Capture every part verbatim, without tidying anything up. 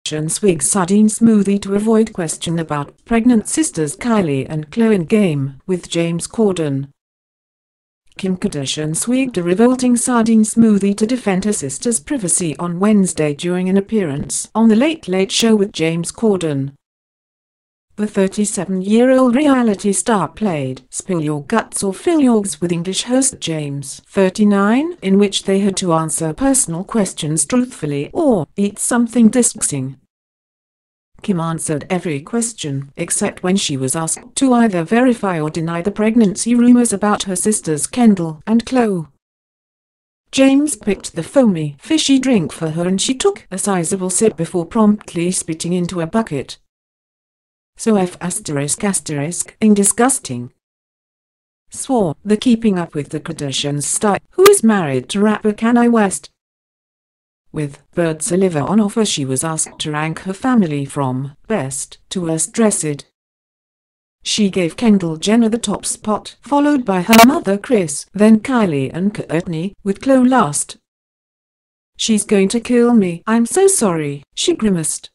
Kardashian swig sardine smoothie to avoid question about pregnant sisters Kylie and Khloe in Game with James Corden. Kim Kardashian swigged a revolting sardine smoothie to defend her sister's privacy on Wednesday during an appearance on The Late Late Show with James Corden. The thirty-seven-year-old reality star played Spill Your Guts or Fill Yours with English host James, thirty-nine, in which they had to answer personal questions truthfully or eat something disgusting. Kim answered every question, except when she was asked to either verify or deny the pregnancy rumors about her sisters Kendall and Khloe. James picked the foamy, fishy drink for her and she took a sizable sip before promptly spitting into a bucket. So F asterisk asterisk ing disgusting. Swore the Keeping Up with the Kardashians star, who is married to rapper Kanye West. With bird saliva on offer, she was asked to rank her family from best to worst dressed. She gave Kendall Jenner the top spot, followed by her mother Kris, then Kylie and Kourtney, with Khloe last. "She's going to kill me, I'm so sorry," she grimaced.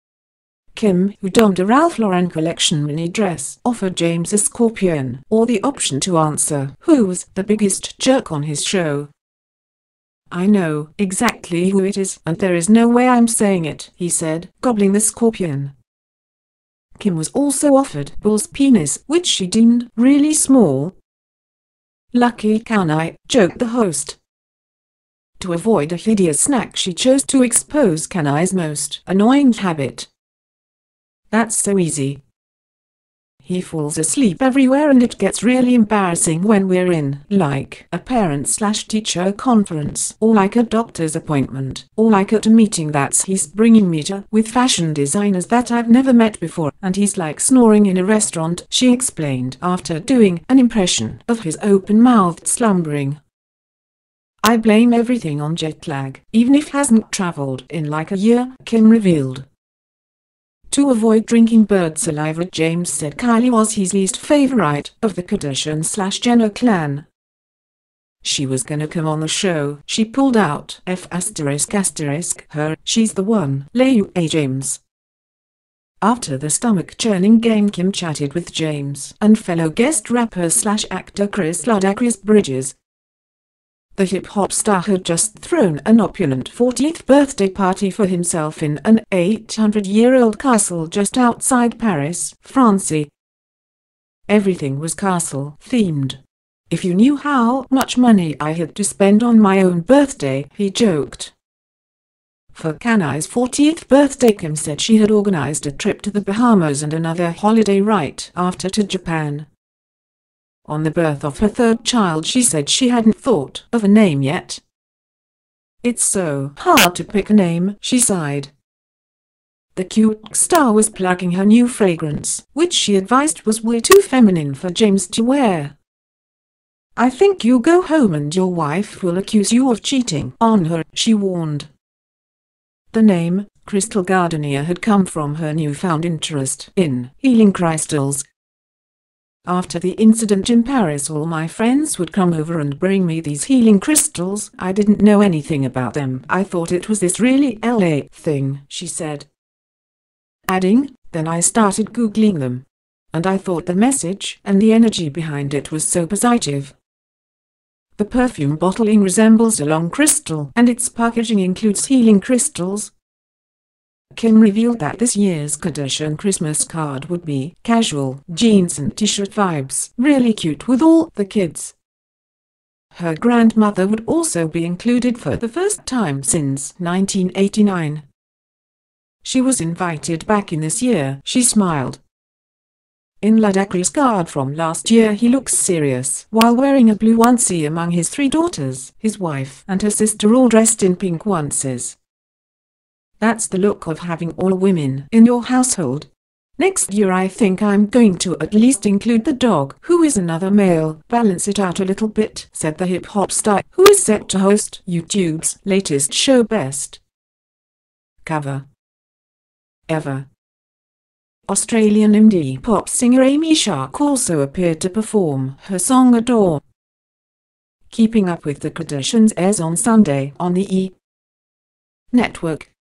Kim, who donned a Ralph Lauren collection mini dress, offered James a scorpion, or the option to answer who was the biggest jerk on his show. "I know exactly who it is, and there is no way I'm saying it," he said, gobbling the scorpion. Kim was also offered Bull's penis, which she deemed really small. "Lucky Kanye," joked the host. To avoid a hideous snack, she chose to expose Kanye's most annoying habit. "That's so easy. He falls asleep everywhere and it gets really embarrassing when we're in, like, a parent-slash-teacher conference, or like a doctor's appointment, or like at a meeting that's he's bringing me to, with fashion designers that I've never met before, and he's like snoring in a restaurant," she explained after doing an impression of his open-mouthed slumbering. "I blame everything on jet lag, even if he hasn't traveled in like a year," Kim revealed. To avoid drinking bird saliva, James said Kylie was his least favorite of the Kardashian-slash-Jenner clan. "She was gonna come on the show, she pulled out F asterisk asterisk her, she's the one, lay a James." After the stomach-churning game, Kim chatted with James and fellow guest rapper-slash-actor Chris Ludacris Bridges. The hip-hop star had just thrown an opulent fortieth birthday party for himself in an eight hundred year old castle just outside Paris, France. "Everything was castle-themed. If you knew how much money I had to spend on my own birthday," he joked. For Kanye's fortieth birthday, Kim said she had organized a trip to the Bahamas and another holiday right after to Japan. On the birth of her third child, she said she hadn't thought of a name yet. "It's so hard to pick a name," she sighed. The cute star was plugging her new fragrance, which she advised was way too feminine for James to wear. "I think you'll go home and your wife will accuse you of cheating on her," she warned. The name, Crystal Gardenia, had come from her newfound interest in healing crystals. "After the incident in Paris, all my friends would come over and bring me these healing crystals. I didn't know anything about them. I thought it was this really L A thing," she said. Adding, "Then I started Googling them. And I thought the message and the energy behind it was so positive." The perfume bottling resembles a long crystal, and its packaging includes healing crystals. Kim revealed that this year's Kardashian Christmas card would be casual jeans and t-shirt vibes, really cute with all the kids. Her grandmother would also be included for the first time since nineteen eighty-nine. She was invited back in this year, she smiled. In Ludacris' card from last year, he looks serious while wearing a blue onesie among his three daughters, his wife and her sister all dressed in pink onesies. "That's the look of having all women in your household. Next year I think I'm going to at least include the dog, who is another male, balance it out a little bit," said the hip-hop star, who is set to host YouTube's latest show Best Cover Ever. Australian indie pop singer Amy Shark also appeared to perform her song Adore. Keeping Up with the Kardashians airs on Sunday on the E! Network.